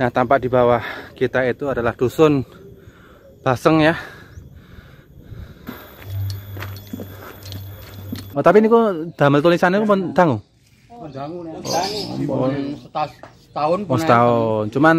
Nah, tampak di bawah kita itu adalah dusun Baseng ya. Oh, tapi ini kok damel tulisannya pun dangu. Oh, dangu nih. Setahun pun. Setahun. Cuman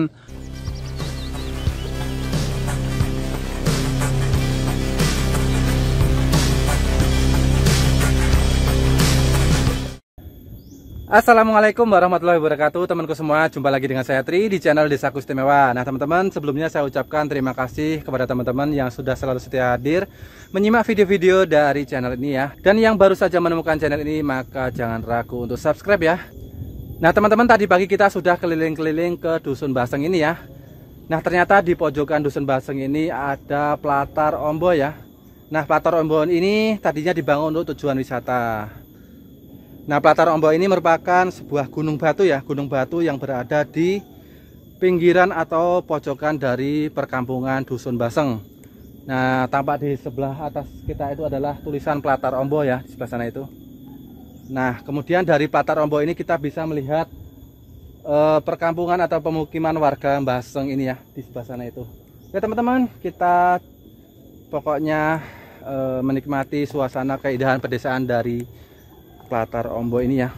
Assalamualaikum warahmatullahi wabarakatuh, temanku semua. Jumpa lagi dengan saya Tri di channel Desaku Istimewa. Nah teman-teman, sebelumnya saya ucapkan terima kasih kepada teman-teman yang sudah selalu setia hadir menyimak video-video dari channel ini ya. Dan yang baru saja menemukan channel ini, maka jangan ragu untuk subscribe ya. Nah teman-teman, tadi pagi kita sudah keliling-keliling ke Dusun Baseng ini ya. Nah ternyata di pojokan Dusun Baseng ini ada Platar Ombo ya. Nah Platar Ombo ini tadinya dibangun untuk tujuan wisata. Nah, Platar Ombo ini merupakan sebuah gunung batu ya, gunung batu yang berada di pinggiran atau pojokan dari perkampungan Dusun Baseng. Nah, tampak di sebelah atas kita itu adalah tulisan Platar Ombo ya, di sebelah sana itu. Nah, kemudian dari Platar Ombo ini kita bisa melihat perkampungan atau pemukiman warga Baseng ini ya, di sebelah sana itu. Oke teman-teman, kita pokoknya menikmati suasana keindahan pedesaan dari Platar Ombo ini ya.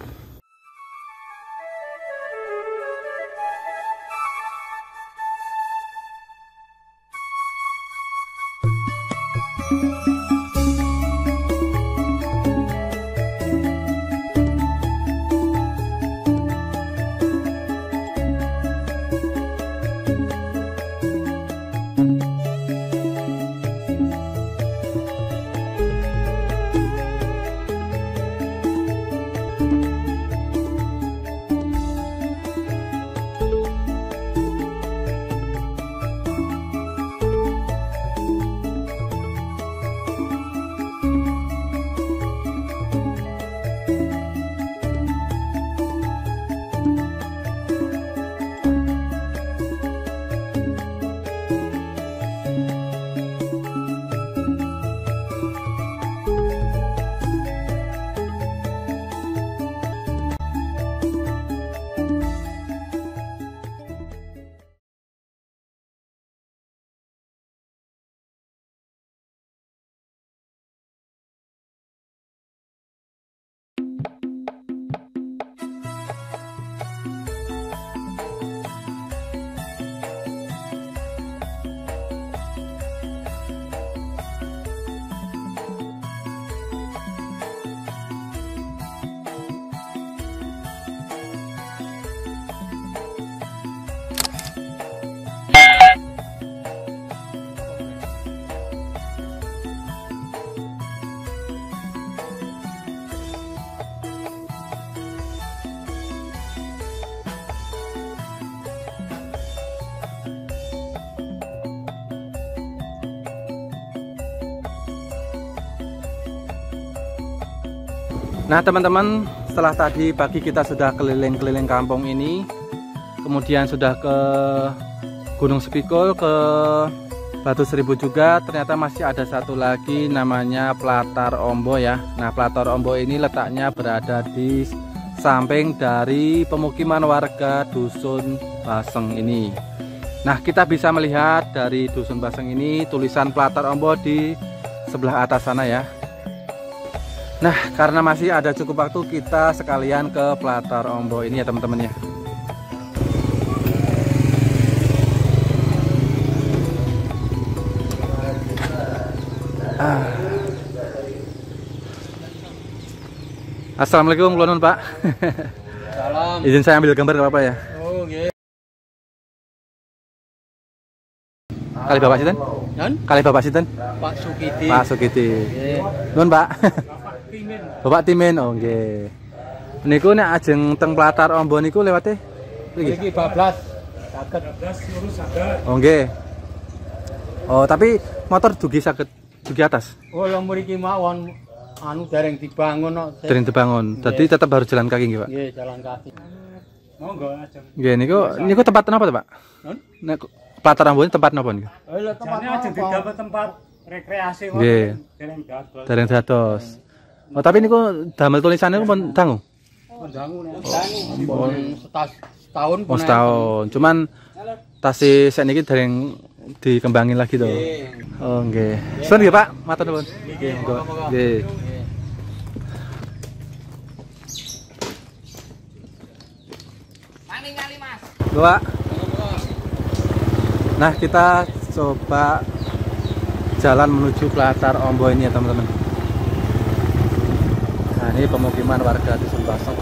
Nah teman-teman, setelah tadi pagi kita sudah keliling-keliling kampung ini, kemudian sudah ke Gunung Sepikul, ke Batu Seribu juga, ternyata masih ada satu lagi namanya Platar Ombo ya. Nah Platar Ombo ini letaknya berada di samping dari pemukiman warga Dusun Baseng ini. Nah kita bisa melihat dari Dusun Baseng ini tulisan Platar Ombo di sebelah atas sana ya. Nah, karena masih ada cukup waktu, kita sekalian ke Platar Ombo ini ya teman-teman ya. Assalamualaikum Klonon Pak. Salam. Izin saya ambil gambar gak apa-apa ya? Oh, nggih. Kali Bapak Sinten? Kali Bapak Sinten? Pak Sukiti. Pak Sukiti. Nun Pak. Bapak Timin, oh nggih. Niku nek ajeng teng Platar Ombo niku lewate Iki 12. Saged 12 lurus saged. Oh nggih. Oh, tapi motor dugi saged dugi atas. Oh, lho mriki mawon anu dereng dibangun kok. Dereng dibangun. Dadi tetap harus jalan kaki nggih, Pak. Nggih, jalan kaki. Monggo ajeng. Nggih, niku tempat napa, Pak? Nek Platar Ombo ini tempat napa niku? Oh, lho tempatnya ajeng didapat tempat rekreasi kok. Nggih. Dereng dados. Dereng dados. Oh, tapi niku damel tulisannya pun dangu. Oh, dangu nih. Dangu. setahun. Oh, setahun. Cuman tasih sakniki dereng dikembangin lagi to. Oh, nggih. Sun nggih, Pak. Matur nuwun. Nggih, monggo. Nggih. Pak. Nah, kita coba jalan menuju Platar Ombo ini ya, teman-teman. Nah, ini pemukiman warga Dusun Baseng.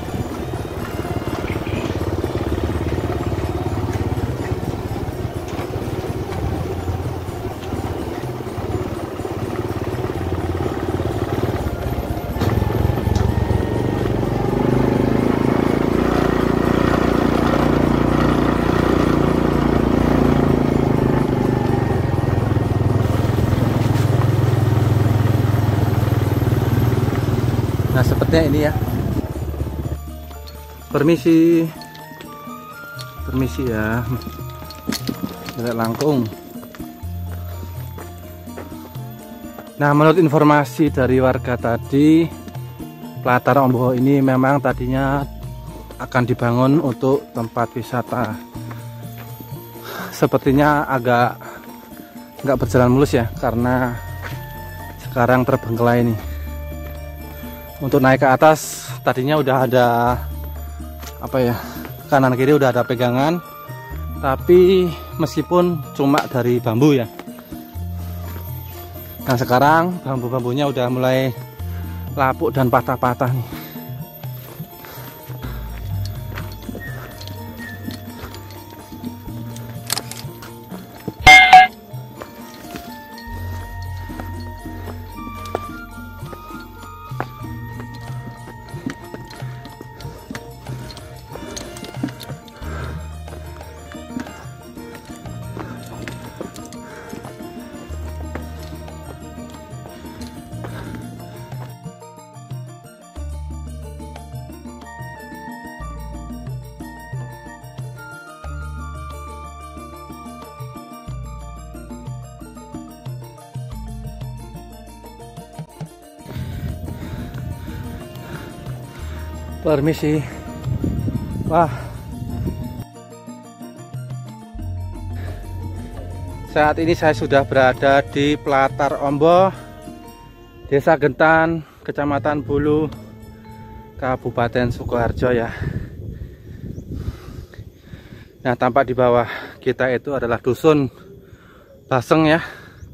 Nah, sepertinya ini ya. Permisi ya. Lihat langkung. Nah, menurut informasi dari warga tadi, Platar Ombo ini memang tadinya akan dibangun untuk tempat wisata. Sepertinya agak nggak berjalan mulus ya, karena sekarang terbengkelai ini. Untuk naik ke atas tadinya udah ada apa ya, kanan kiri udah ada pegangan, tapi meskipun cuma dari bambu ya. Nah, sekarang bambu-bambunya udah mulai lapuk dan patah-patah nih. Permisi. Wah. Saat ini saya sudah berada di Platar Ombo, Desa Gentan, Kecamatan Bulu, Kabupaten Sukoharjo ya. Nah, tampak di bawah kita itu adalah Dusun Baseng ya.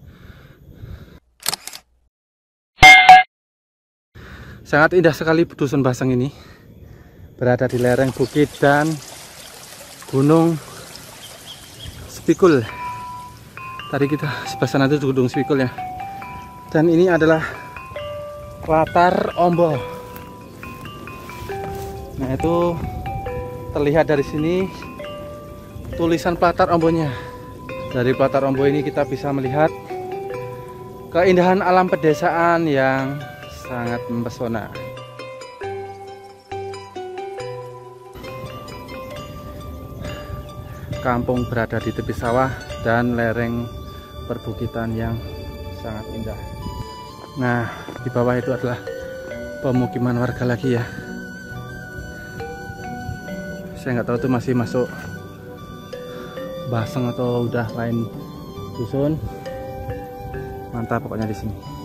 Sangat indah sekali Dusun Baseng ini. Berada di lereng bukit dan Gunung Spikul. Tadi kita sebelah sana itu Gunung Spikul ya. Dan ini adalah Platar Ombo. Nah, itu terlihat dari sini tulisan Platar Ombonya. Dari Platar Ombo ini kita bisa melihat keindahan alam pedesaan yang sangat mempesona. Kampung berada di tepi sawah dan lereng perbukitan yang sangat indah. Nah, di bawah itu adalah pemukiman warga lagi ya. Saya nggak tahu itu masih masuk Baseng atau udah lain dusun. Mantap pokoknya di sini.